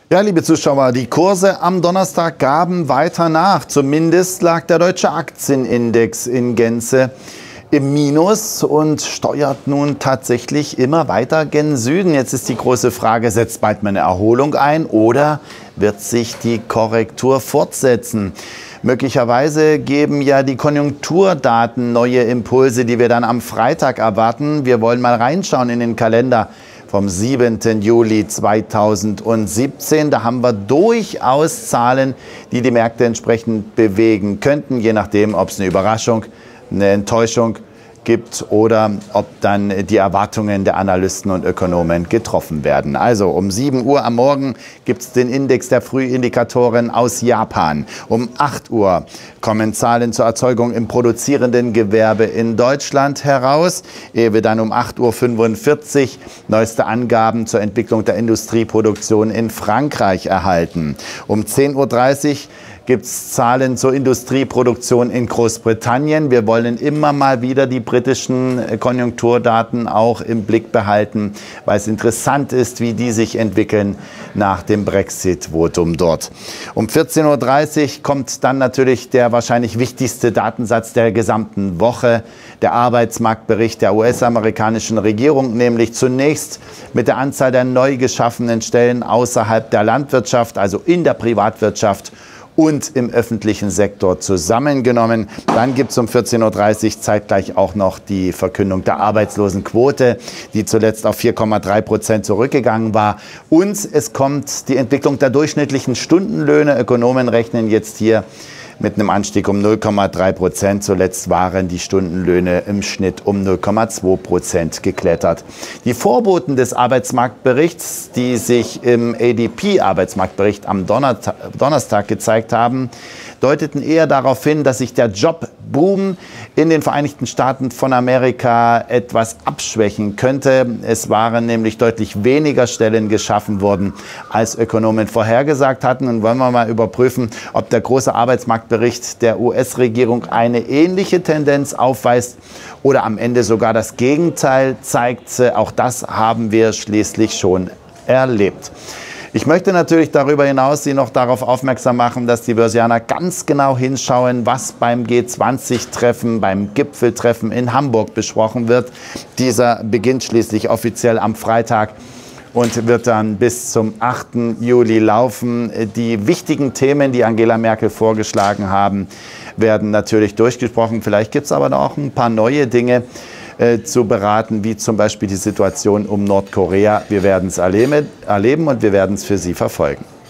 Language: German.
Ja, liebe Zuschauer, die Kurse am Donnerstag gaben weiter nach. Zumindest lag der deutsche Aktienindex in Gänze im Minus und steuert nun tatsächlich immer weiter gen Süden. Jetzt ist die große Frage, setzt bald mal eine Erholung ein oder wird sich die Korrektur fortsetzen? Möglicherweise geben ja die Konjunkturdaten neue Impulse, die wir dann am Freitag erwarten. Wir wollen mal reinschauen in den Kalender vom 7. Juli 2017. Da haben wir durchaus Zahlen, die die Märkte entsprechend bewegen könnten, je nachdem, ob es eine Überraschung, eine Enttäuschung gibt oder ob dann die Erwartungen der Analysten und Ökonomen getroffen werden. Also um 7 Uhr am Morgen gibt es den Index der Frühindikatoren aus Japan. Um 8 Uhr kommen Zahlen zur Erzeugung im produzierenden Gewerbe in Deutschland heraus, ehe wir dann um 8:45 Uhr neueste Angaben zur Entwicklung der Industrieproduktion in Frankreich erhalten. Um 10:30 Uhr gibt es Zahlen zur Industrieproduktion in Großbritannien. Wir wollen immer mal wieder die britischen Konjunkturdaten auch im Blick behalten, weil es interessant ist, wie die sich entwickeln nach dem Brexit-Votum dort. Um 14:30 Uhr kommt dann natürlich der wahrscheinlich wichtigste Datensatz der gesamten Woche, der Arbeitsmarktbericht der US-amerikanischen Regierung, nämlich zunächst mit der Anzahl der neu geschaffenen Stellen außerhalb der Landwirtschaft, also in der Privatwirtschaft und im öffentlichen Sektor zusammengenommen. Dann gibt es um 14:30 Uhr zeitgleich auch noch die Verkündung der Arbeitslosenquote, die zuletzt auf 4,3% zurückgegangen war. Und es kommt die Entwicklung der durchschnittlichen Stundenlöhne. Ökonomen rechnen jetzt hier mit einem Anstieg um 0,3%. Zuletzt waren die Stundenlöhne im Schnitt um 0,2% geklettert. Die Vorboten des Arbeitsmarktberichts, die sich im ADP-Arbeitsmarktbericht am Donnerstag gezeigt haben, deuteten eher darauf hin, dass sich der Jobboom in den Vereinigten Staaten von Amerika etwas abschwächen könnte. Es waren nämlich deutlich weniger Stellen geschaffen worden, als Ökonomen vorhergesagt hatten. Und wollen wir mal überprüfen, ob der große Arbeitsmarktbericht der US-Regierung eine ähnliche Tendenz aufweist oder am Ende sogar das Gegenteil zeigt. Auch das haben wir schließlich schon erlebt. Ich möchte natürlich darüber hinaus Sie noch darauf aufmerksam machen, dass die Börsianer ganz genau hinschauen, was beim G20-Treffen, beim Gipfeltreffen in Hamburg besprochen wird. Dieser beginnt schließlich offiziell am Freitag und wird dann bis zum 8. Juli laufen. Die wichtigen Themen, die Angela Merkel vorgeschlagen haben, werden natürlich durchgesprochen. Vielleicht gibt es aber noch ein paar neue Dinge zu beraten, wie zum Beispiel die Situation um Nordkorea. Wir werden es erleben und wir werden es für Sie verfolgen.